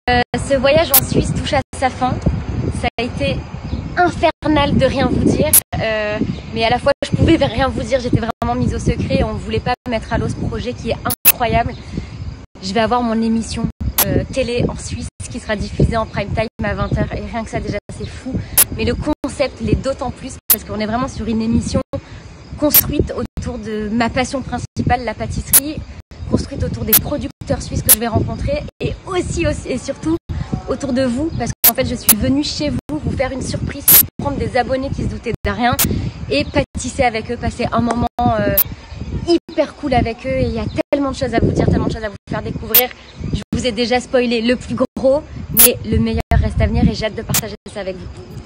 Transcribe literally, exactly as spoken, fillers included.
ce voyage en Suisse touche à sa fin. Ça a été infernal de rien vous dire, euh, mais à la fois je pouvais rien vous dire, j'étais vraiment mise au secret, on ne voulait pas mettre à l'eau ce projet qui est incroyable. Je vais avoir mon émission euh, télé en Suisse qui sera diffusée en prime time à vingt heures, et rien que ça déjà c'est fou, mais le concept l'est d'autant plus parce qu'on est vraiment sur une émission construite autour de ma passion principale, la pâtisserie, construite autour des producteurs suisses que je vais rencontrer, et aussi, aussi et surtout autour de vous, parce qu'en fait je suis venue chez vous vous faire une surprise, prendre des abonnés qui se doutaient de rien et pâtisser avec eux, passer un moment euh, hyper cool avec eux. Et il y a tellement de choses à vous dire, tellement de choses à vous faire découvrir. Je vous ai déjà spoilé le plus gros, mais le meilleur reste à venir et j'ai hâte de partager ça avec vous.